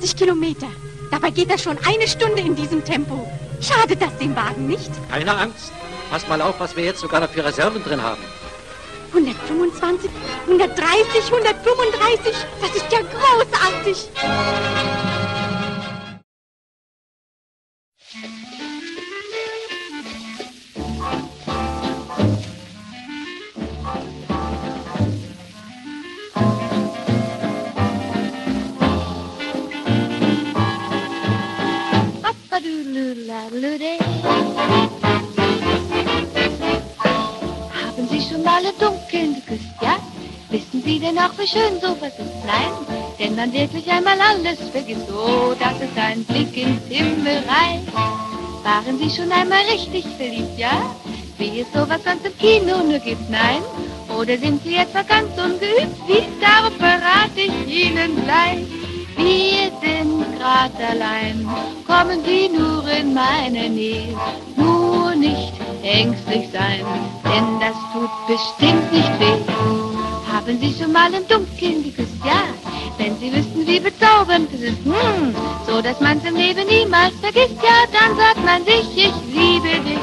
20 Kilometer. Dabei geht er schon 1 Stunde in diesem Tempo. Schadet das dem Wagen nicht? Keine Angst. Passt mal auf, was wir jetzt sogar noch für Reserven drin haben. 125, 130, 135. Das ist ja großartig. Haben Sie schon mal im Dunkeln geküsst, ja? Wissen Sie denn auch, wie schön sowas ist? Nein, denn man wirklich einmal alles vergisst. Oh, das ist ein Blick ins Himmelreich. Waren Sie schon einmal richtig verliebt, ja? Wie es sowas sonst im Kino nur gibt, nein? Oder sind Sie etwa ganz ungeübt? Wie, darum verrate ich Ihnen gleich. Wir sind grad allein, kommen Sie nur in meine Nähe. Nur nicht ängstlich sein, denn das tut bestimmt nicht weh. Haben Sie schon mal im Dunkeln geküsst, ja? Wenn Sie wüssten, wie bezaubernd es ist, so dass man's im Leben niemals vergisst, ja, dann sagt man sich, ich liebe dich.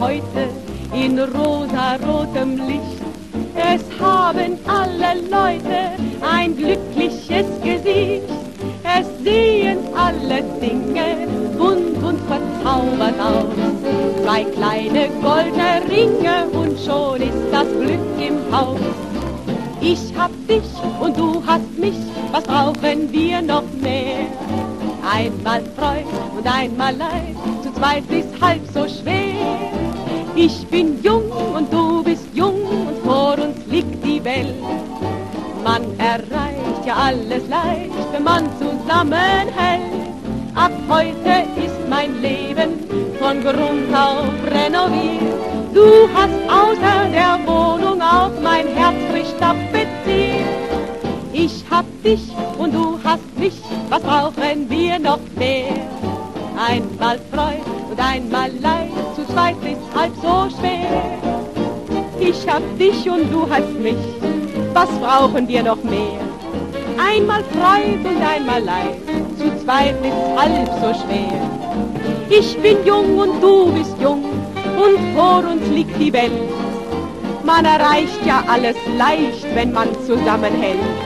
heute in rosarotem Licht. Es haben alle Leute ein glückliches Gesicht. Es sehen alle Dinge bunt und verzaubert aus. Zwei kleine goldene Ringe und schon ist das Glück im Haus. Ich hab dich und du hast mich, was brauchen wir noch mehr? Einmal Freud und einmal Leid, zu zweit ist halb so schwer. Ich bin jung und du bist jung und vor uns liegt die Welt. Man erreicht ja alles leicht, wenn man zusammenhält. Ab heute ist mein Leben von Grund auf renoviert. Du hast außer der Wohnung auch mein Herz frisch tapeziert. Ich hab dich und du hast mich, was brauchen wir noch mehr? Einmal Freud und einmal Leid, zu zweit ist halb so schwer. Ich hab dich und du hast mich, was brauchen wir noch mehr? Einmal Freud und einmal Leid, zu zweit ist halb so schwer. Ich bin jung und du bist jung und vor uns liegt die Welt. Man erreicht ja alles leicht, wenn man zusammenhält.